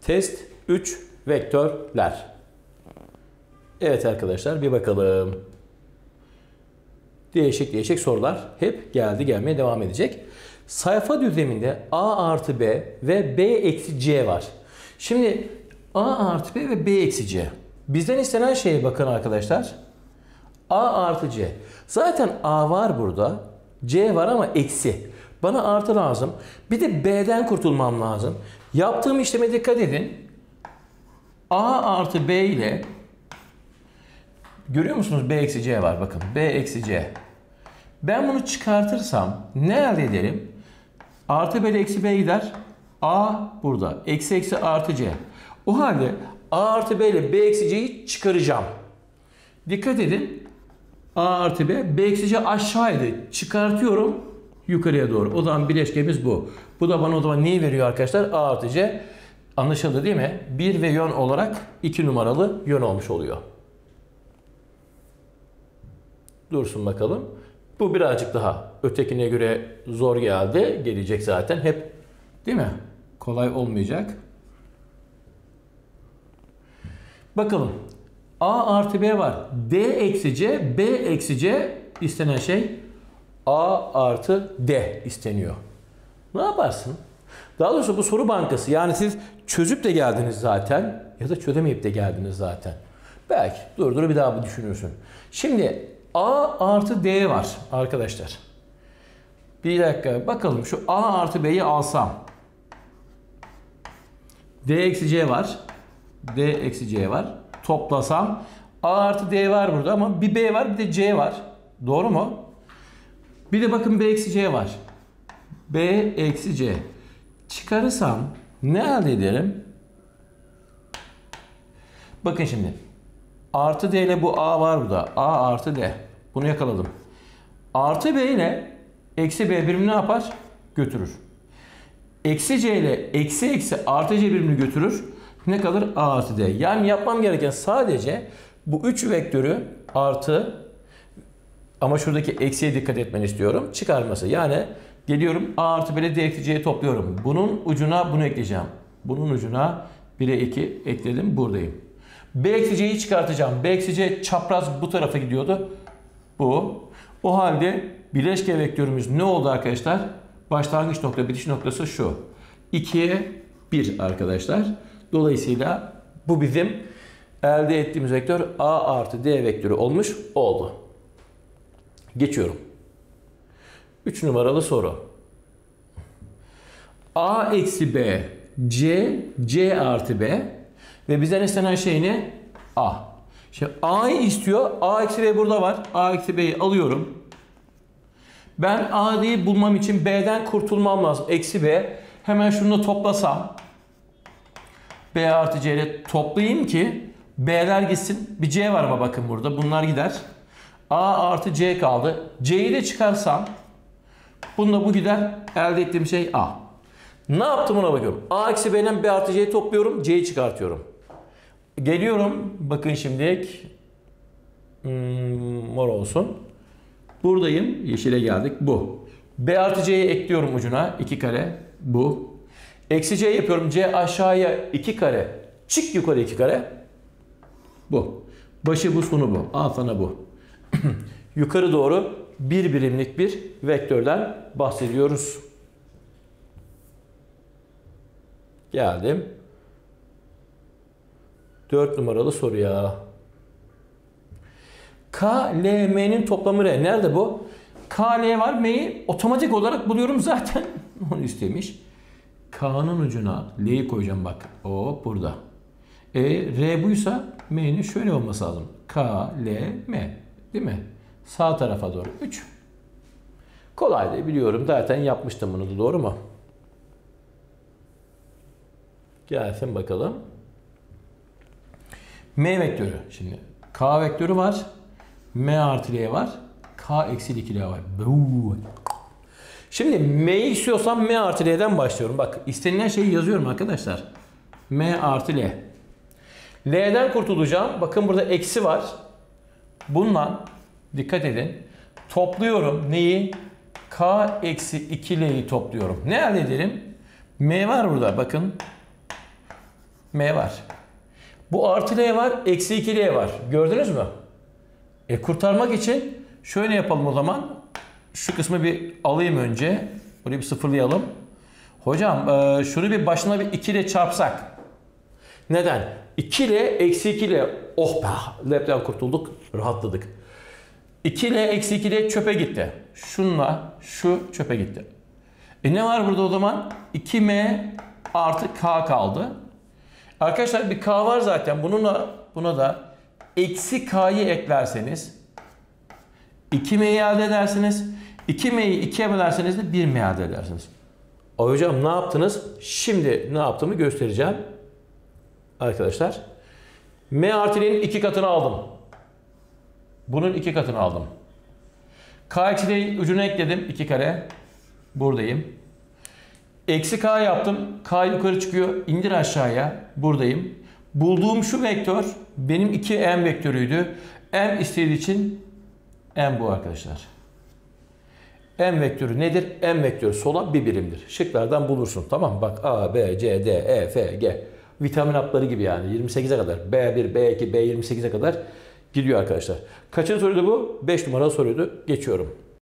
Test 3 vektörler. Evet arkadaşlar, bir bakalım. Değişik değişik sorular hep gelmeye devam edecek. Sayfa düzleminde A artı B ve B eksi C var. Şimdi A artı B ve B eksi C. Bizden istenen şeye bakın arkadaşlar. A artı C. Zaten A var burada. C var ama eksi. Bana artı lazım. Bir de B'den kurtulmam lazım. Yaptığım işleme dikkat edin. A artı B ile görüyor musunuz? B eksi C var. Bakın. B eksi C. Ben bunu çıkartırsam ne elde ederim? Artı B ile eksi B gider. A burada. Eksi eksi artı C. O halde A artı B ile B eksi C'yi çıkaracağım. Dikkat edin. A artı B. B eksi C aşağıydı. Çıkartıyorum yukarıya doğru. O zaman bileşkemiz bu. Bu da bana o zaman neyi veriyor arkadaşlar? A artı C. Anlaşıldı değil mi? 1 ve yön olarak 2 numaralı yön olmuş oluyor. Dursun bakalım. Bu birazcık daha ötekine göre zor geldi. Gelecek zaten. Hep değil mi? Kolay olmayacak. Bakalım. A artı B var. D eksi C, B eksi C istenen şey A artı D isteniyor. Ne yaparsın? Daha doğrusu bu soru bankası. Yani siz çözüp de geldiniz zaten ya da çözemeyip de geldiniz zaten. Belki dur bir daha bir düşünürsün. Şimdi A artı D var arkadaşlar. Bir dakika bakalım şu A artı B'yi alsam. D eksi C var. D eksi C var. Toplasam A artı D var burada ama bir B var bir de C var. Doğru mu? Bir de bakın B eksi C var. B eksi C. Çıkarırsam ne elde ederim? Bakın şimdi. Artı D ile bu A var burada. A artı D. Bunu yakaladım. Artı B ile eksi B birbirini ne yapar? Götürür. Eksi C ile eksi eksi artı C birbirini götürür. Ne kalır? A artı D. Yani yapmam gereken sadece bu 3 vektörü artı ama şuradaki eksiye dikkat etmeni istiyorum. Çıkarması. Yani geliyorum A artı B ile D eksi C'yi topluyorum. Bunun ucuna bunu ekleyeceğim. Bunun ucuna 1'e 2 ekledim. Buradayım. B eksi C'yi çıkartacağım. B eksi C çapraz bu tarafa gidiyordu. Bu. O halde bileşke vektörümüz ne oldu arkadaşlar? Başlangıç nokta bitiş noktası şu. 2'ye 1 arkadaşlar. Dolayısıyla bu bizim elde ettiğimiz vektör A artı D vektörü olmuş oldu. Geçiyorum. 3 numaralı soru. A eksi B, C artı B ve bizden istenen şey ne? A. Şimdi A'yı istiyor. A eksi B burada var. A eksi B'yi alıyorum. Ben A'yı bulmam için B'den kurtulmam lazım. Eksi B. Hemen şunu da toplasam. B artı C ile toplayayım ki B'ler gitsin. Bir C var ama bakın burada. Bunlar gider. A artı C kaldı. C'yi de çıkarsam bununla bu gider. Elde ettiğim şey A. Ne yaptım ona bakıyorum. A eksi B'den B artı C'yi topluyorum. C'yi çıkartıyorum. Geliyorum. Bakın şimdilik mor olsun. Buradayım. Yeşile geldik. Bu. B artı C'yi ekliyorum ucuna. 2 kare. Bu. Eksi C yapıyorum. C aşağıya 2 kare. Çık yukarı 2 kare. Bu. Başı bu, sonu bu. Al sana bu. Yukarı doğru bir birimlik bir vektörden bahsediyoruz. Geldim. 4 numaralı soruya. K, L, M'nin toplamı R. Nerede bu? K, L var. M'yi otomatik olarak buluyorum zaten. Onu istemiş. K'nın ucuna L'yi koyacağım bak. O burada. R buysa M'nin şöyle olması lazım. K, L, M. Değil mi? Sağ tarafa doğru 3. Kolay da biliyorum. Zaten yapmıştım bunu da. Doğru mu? Gelsin bakalım. M vektörü. Şimdi K vektörü var. M artı L var. K eksi 2 L var. Şimdi M'yi istiyorsam M artı L'den başlıyorum. Bak istenilen şeyi yazıyorum arkadaşlar. M artı L. L'den kurtulacağım. Bakın burada eksi var. Bundan dikkat edin. Topluyorum. Neyi? K eksi 2L'yi topluyorum. Ne elde ederim? M var burada. Bakın. M var. Bu artı L var, eksi 2 L var. Gördünüz mü? Kurtarmak için şöyle yapalım o zaman. Şu kısmı bir alayım önce. Burayı bir sıfırlayalım. Hocam şunu bir başına bir 2 ile çarpsak. Neden? 2 ile eksi 2 ile. Oh be! Lab'den kurtulduk. Rahatladık. 2 ile eksi 2 ile çöpe gitti. Şunla şu çöpe gitti. Ne var burada o zaman? 2M artı K kaldı. Arkadaşlar bir K var zaten. Buna da eksi K'yı eklerseniz 2M'yi elde edersiniz. 2M'yi 2'ye bölerseniz de 1M elde edersiniz. Hocam ne yaptınız? Şimdi ne yaptığımı göstereceğim. Arkadaşlar. M artı L'nin 2 katını aldım. Bunun 2 katını aldım. K eksi L'nin ucuna ekledim. 2 kare. Buradayım. Eksi K yaptım. K yukarı çıkıyor. İndir aşağıya. Buradayım. Bulduğum şu vektör benim 2M vektörüydü. M istediği için M bu arkadaşlar. M vektörü nedir? M vektörü sola bir birimdir. Şıklardan bulursun. Tamam mı? Bak A, B, C, D, E, F, G. Vitamin hapları gibi yani. 28'e kadar. B1, B2, B28'e kadar gidiyor arkadaşlar. Kaçıncı soruydu bu? 5 numaralı soruydu. Geçiyorum.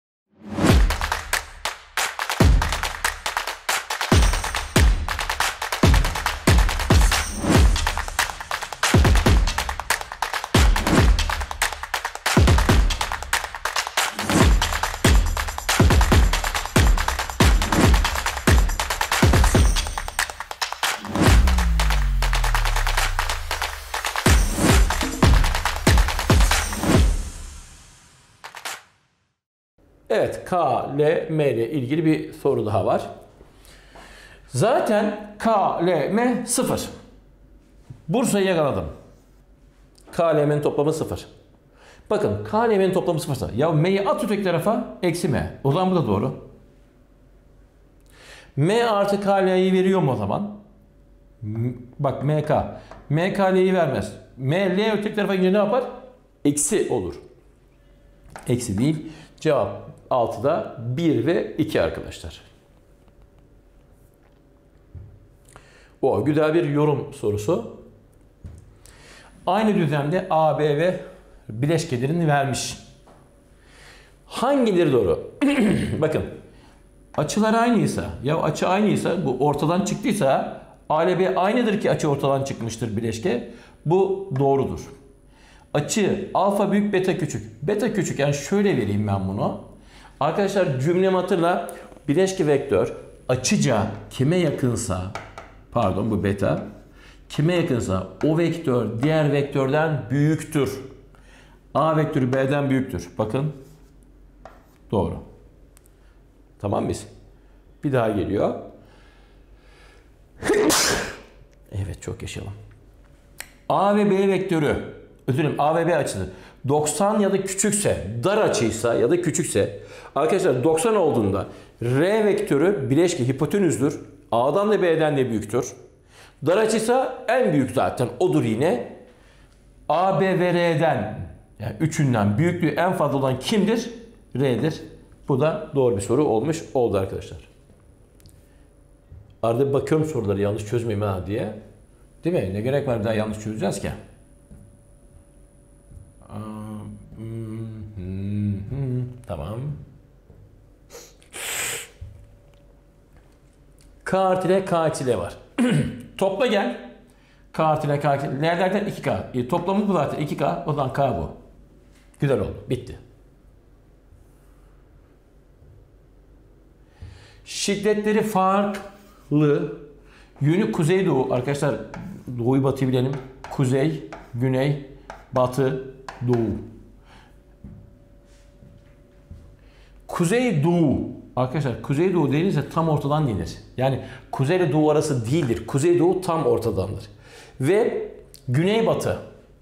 Evet, K, L, M ile ilgili bir soru daha var. Zaten K, L, M 0. Bursa'yı yakaladım. K, L, M'nin toplamı 0. Bakın K, L, M'nin toplamı 0. Ya M'yi at öteki tarafa, eksi M. O zaman bu da doğru. M artı K, L'yi veriyor mu o zaman? Bak MK. MK, L'yi vermez. M, L öteki tarafa gidince ne yapar? Eksi olur. Eksi değil. Cevap 6'da 1 ve 2 arkadaşlar. O güzel bir yorum sorusu. Aynı düzlemde A, B ve bileşkelerini vermiş. Hangileri doğru? Bakın. Açılar aynıysa, ya açı aynıysa, bu ortadan çıktıysa A ile B aynıdır ki açı ortadan çıkmıştır bileşke. Bu doğrudur. Açı alfa büyük, beta küçük. Beta küçük, yani şöyle vereyim ben bunu. Arkadaşlar cümlemi hatırla. Bileşke vektör açıca kime yakınsa, pardon bu beta, kime yakınsa o vektör diğer vektörden büyüktür. A vektörü B'den büyüktür. Bakın. Doğru. Tamam mıyız? Bir daha geliyor. Evet, çok yaşayalım. A ve B vektörü, özür dilerim, A ve B açısı 90 ya da küçükse, dar açıysa ya da küçükse, arkadaşlar 90 olduğunda R vektörü bileşke hipotenüzdür. A'dan da B'den de büyüktür. Dar açıysa en büyük zaten odur yine. A, B ve R'den, yani üçünden büyüklüğü en fazla olan kimdir? R'dir. Bu da doğru bir soru olmuş oldu arkadaşlar. Arada bir bakıyorum soruları yanlış çözmeyeyim ha diye. Değil mi? Ne gerek var bir daha yanlış çözeceğiz ki? Tamam. K artı L, K eksi L var. Topla gel. K artı L, K eksi L. L derken 2K. Toplamı bu zaten 2K. O zaman K bu. Güzel oldu. Bitti. Şiddetleri farklı. Yönü kuzey-doğu. Arkadaşlar doğuyu batıyı bilelim. Kuzey, güney, batı, doğu. Kuzey-doğu. Arkadaşlar kuzey-doğu denilirse tam ortadan denir. Yani kuzey ile doğu arası değildir. Kuzey-doğu tam ortadandır. Ve güney-batı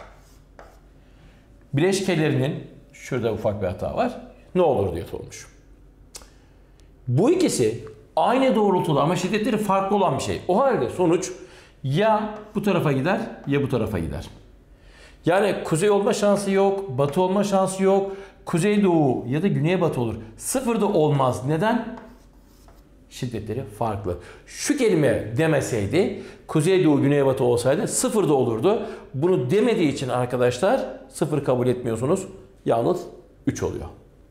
bileşkelerinin, şurada ufak bir hata var, ne olur diye sormuş. Bu ikisi aynı doğrultuda ama şiddetleri farklı olan bir şey. O halde sonuç ya bu tarafa gider ya bu tarafa gider. Yani kuzey olma şansı yok, batı olma şansı yok. Kuzeydoğu ya da güneybatı olur. Sıfırda olmaz. Neden? şiddetleri farklı. Şu kelime demeseydi, kuzeydoğu güneybatı olsaydı 0 da olurdu. Bunu demediği için arkadaşlar 0 kabul etmiyorsunuz. Yalnız 3 oluyor.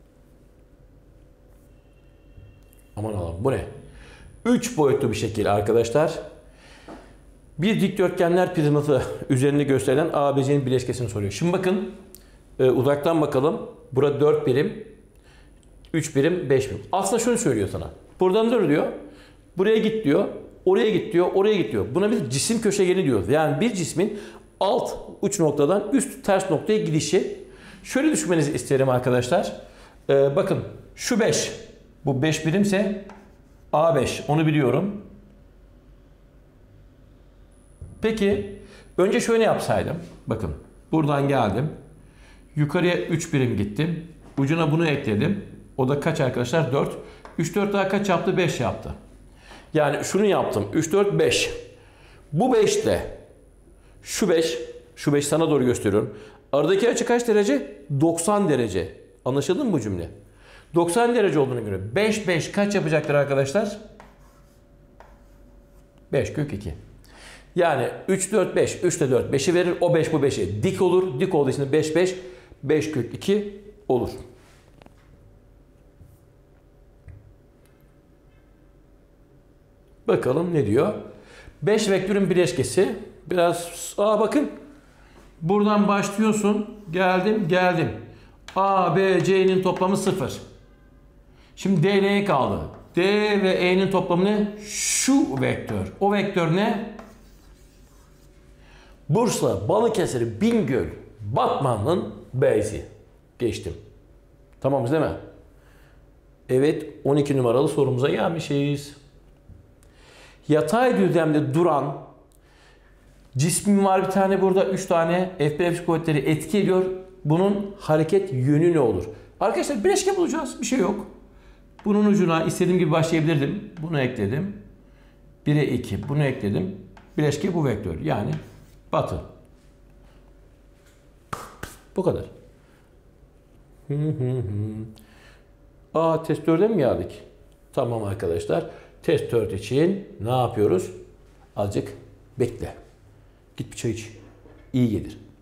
Aman Allah'ım, bu ne? 3 boyutlu bir şekil arkadaşlar. Bir dikdörtgenler prizması üzerinde gösterilen ABC'nin bileşkesini soruyor. Şimdi bakın, uzaktan bakalım. Burada 4 birim, 3 birim, 5 birim. Aslında şunu söylüyor sana. Buradan dur diyor. Buraya git diyor. Oraya git diyor. Oraya git diyor. Buna biz cisim köşegeni diyoruz. Yani bir cismin alt uç noktadan üst ters noktaya gidişi. Şöyle düşünmenizi isterim arkadaşlar. Bakın şu 5. Bu 5 birimse A5. Onu biliyorum. Peki önce şöyle yapsaydım. Bakın buradan geldim. Yukarıya 3 birim gittim. Ucuna bunu ekledim. O da kaç arkadaşlar? 4. 3, 4 daha kaç yaptı? 5 yaptı. Yani şunu yaptım. 3, 4, 5. Bu 5 ile şu 5, şu 5 sana doğru gösteriyorum. Aradaki açı kaç derece? 90 derece. Anlaşıldı mı bu cümle? 90 derece olduğuna göre 5, 5 kaç yapacaktır arkadaşlar? 5 kök 2. Yani 3, 4, 5. 3 ile 4, 5'i verir. O 5 bu 5'e dik olur. Dik olduğu için 5, 5. 5 kök 2 olur. Bakalım ne diyor? 5 vektörün bileşkesi. Biraz bakın. Buradan başlıyorsun. Geldim. A, B, C'nin toplamı 0. Şimdi D, L'ye kaldı. D ve E'nin toplamı ne? Şu vektör. O vektör ne? Bursa, Balıkesir, Bingöl, Batman'ın B'si. Geçtim. Tamamız değil mi? Evet, 12 numaralı sorumuza gelmişiz. Yatay düzlemde duran cismin var bir tane burada, 3 tane F1 F kuvvetleri etki ediyor. Bunun hareket yönü ne olur? Arkadaşlar bileşke bulacağız. Bir şey yok. Bunun ucuna istediğim gibi başlayabilirdim. Bunu ekledim. 1'e 2. Bunu ekledim. Bileşke bu vektör. Yani batı. Bu kadar. Test 4'e mi geldik? Tamam arkadaşlar. Test 4 için ne yapıyoruz? Azıcık bekle. Git bir çay iç. İyi gelir.